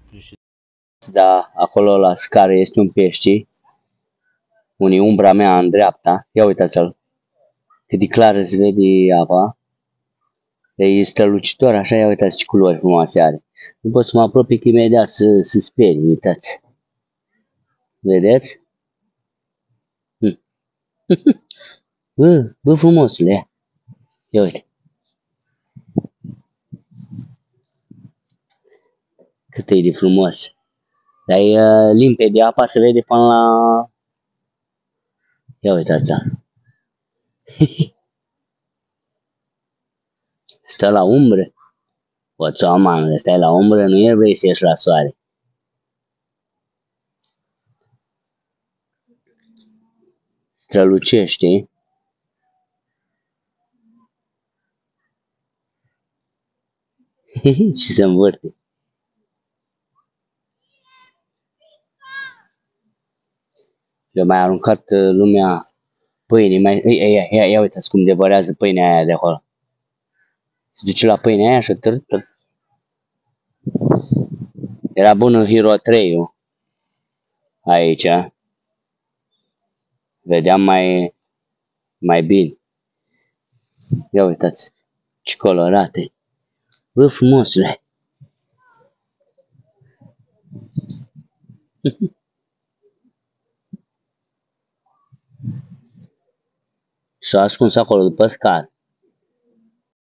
Nu știu. Da, acolo la scară este un pește. Unii umbra mea în dreapta. Ia uitați-l. Cât de clară se vede apa. E strălucitor, așa, ia uitați ce culori frumoase are. Nu pot să mă apropii că imediat să sperie, uitați. Vedeți? Bă, frumosule. Ia uite. Cât e de frumos. Dar e limpede, apa se vede până la... Ia uitați. Stă la umbră. Poți o amană, stai la umbră, nu e vrei să ieși la soare. Strălucește. Și se învârte. Le-a mai aruncat lumea pâine. Ia uitați cum devărează pâinea aia de acolo. Se duce la pâinea aia și târ. Era bun în Hero 3 aici. Vedeam mai bine. Ia uitați ce colorate. Bă, frumosule. S-a ascuns acolo după scară.